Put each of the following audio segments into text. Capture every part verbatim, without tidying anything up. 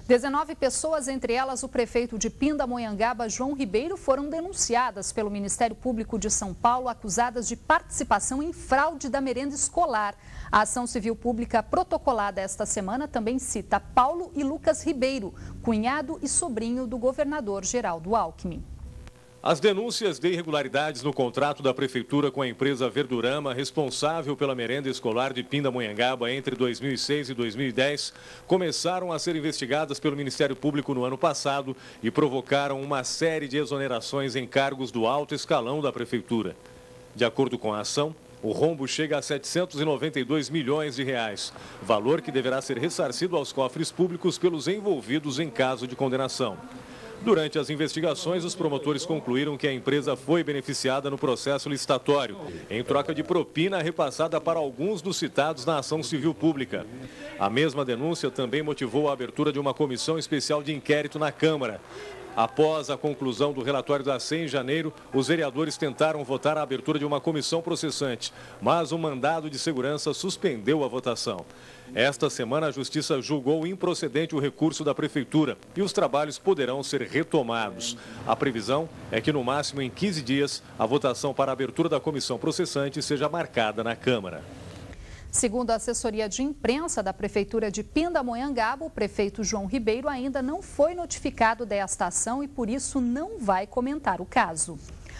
dezenove pessoas, entre elas o prefeito de Pindamonhangaba, João Ribeiro, foram denunciadas pelo Ministério Público de São Paulo, acusadas de participação em fraude da merenda escolar. A ação civil pública protocolada esta semana também cita Paulo e Lucas Ribeiro, cunhado e sobrinho do governador Geraldo Alckmin. As denúncias de irregularidades no contrato da Prefeitura com a empresa Verdurama, responsável pela merenda escolar de Pindamonhangaba entre dois mil e seis e dois mil e dez, começaram a ser investigadas pelo Ministério Público no ano passado e provocaram uma série de exonerações em cargos do alto escalão da Prefeitura. De acordo com a ação, o rombo chega a setecentos e noventa e dois milhões de reais, valor que deverá ser ressarcido aos cofres públicos pelos envolvidos em caso de condenação. Durante as investigações, os promotores concluíram que a empresa foi beneficiada no processo licitatório, em troca de propina repassada para alguns dos citados na ação civil pública. A mesma denúncia também motivou a abertura de uma comissão especial de inquérito na Câmara. Após a conclusão do relatório da C E M em janeiro, os vereadores tentaram votar a abertura de uma comissão processante, mas o mandado de segurança suspendeu a votação. Esta semana, a Justiça julgou improcedente o recurso da Prefeitura e os trabalhos poderão ser retomados. A previsão é que, no máximo em quinze dias, a votação para a abertura da comissão processante seja marcada na Câmara. Segundo a assessoria de imprensa da Prefeitura de Pindamonhangaba, o prefeito João Ribeiro ainda não foi notificado desta ação e, por isso, não vai comentar o caso.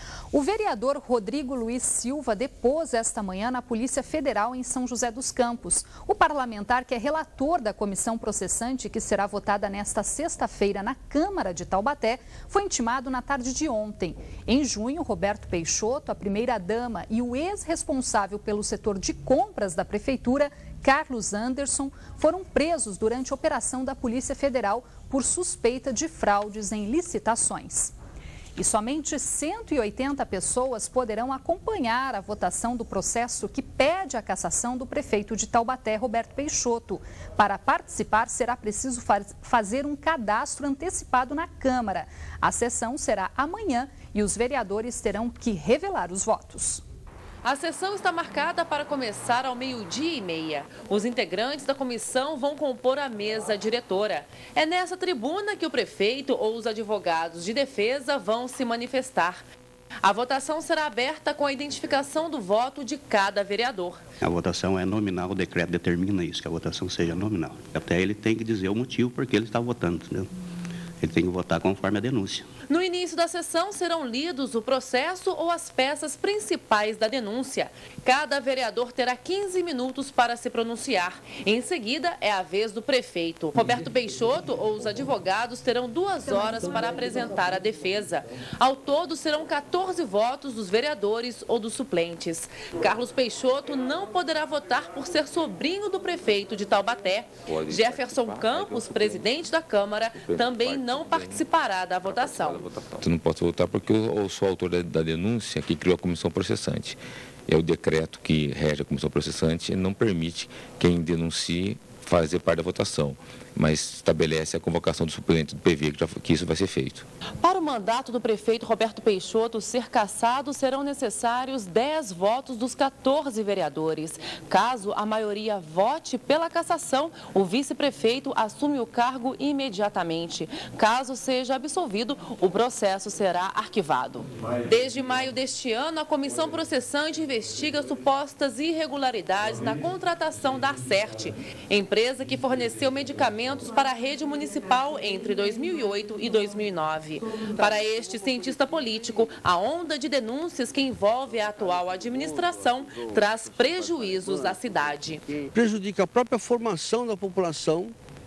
O vereador Rodrigo Luiz Silva depôs esta manhã na Polícia Federal em São José dos Campos. O parlamentar, que é relator da comissão processante, que será votada nesta sexta-feira na Câmara de Taubaté, foi intimado na tarde de ontem. Em junho, Roberto Peixoto, a primeira-dama e o ex-responsável pelo setor de compras da Prefeitura, Carlos Anderson, foram presos durante a operação da Polícia Federal por suspeita de fraudes em licitações. E somente cento e oitenta pessoas poderão acompanhar a votação do processo que pede a cassação do prefeito de Taubaté, Roberto Peixoto. Para participar, será preciso faz, fazer um cadastro antecipado na Câmara. A sessão será amanhã e os vereadores terão que revelar os votos. A sessão está marcada para começar ao meio-dia e meia. Os integrantes da comissão vão compor a mesa diretora. É nessa tribuna que o prefeito ou os advogados de defesa vão se manifestar. A votação será aberta com a identificação do voto de cada vereador. A votação é nominal, o decreto determina isso, que a votação seja nominal. Até ele tem que dizer o motivo por que ele está votando, entendeu? Ele tem que votar conforme a denúncia. No início da sessão serão lidos o processo ou as peças principais da denúncia. Cada vereador terá quinze minutos para se pronunciar. Em seguida, é a vez do prefeito. Roberto Peixoto ou os advogados terão duas horas para apresentar a defesa. Ao todo, serão quatorze votos dos vereadores ou dos suplentes. Carlos Peixoto não poderá votar por ser sobrinho do prefeito de Taubaté. Jefferson Campos, presidente da Câmara, também não participará da votação. Eu não posso votar porque eu sou autor da denúncia que criou a comissão processante. É o decreto que rege a comissão processante, não permite quem denuncie fazer parte da votação, mas estabelece a convocação do suplente do P V, que, já, que isso vai ser feito. Para o mandato do prefeito Roberto Peixoto ser cassado, serão necessários dez votos dos quatorze vereadores. Caso a maioria vote pela cassação, o vice-prefeito assume o cargo imediatamente. Caso seja absolvido, o processo será arquivado. Desde maio deste ano, a comissão processante investiga supostas irregularidades na contratação da Acerte, empresa que forneceu medicamentos para a rede municipal entre dois mil e oito e dois mil e nove. Para este cientista político, a onda de denúncias que envolve a atual administração traz prejuízos à cidade. Prejudica a própria formação da população,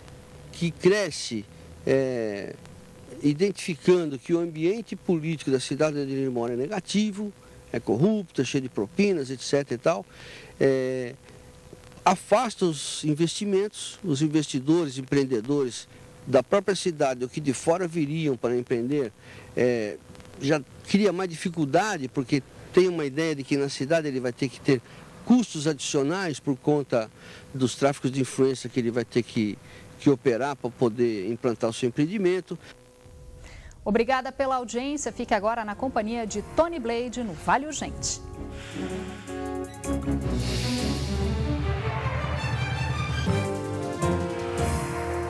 que cresce é, identificando que o ambiente político da cidade onde ele mora é negativo, é corrupto, é cheio de propinas, etc e tal. É, afasta os investimentos, os investidores, empreendedores da própria cidade, ou que de fora viriam para empreender, é, já cria mais dificuldade, porque tem uma ideia de que na cidade ele vai ter que ter custos adicionais por conta dos tráficos de influência que ele vai ter que, que operar para poder implantar o seu empreendimento. Obrigada pela audiência. Fique agora na companhia de Tony Blade no Vale Urgente.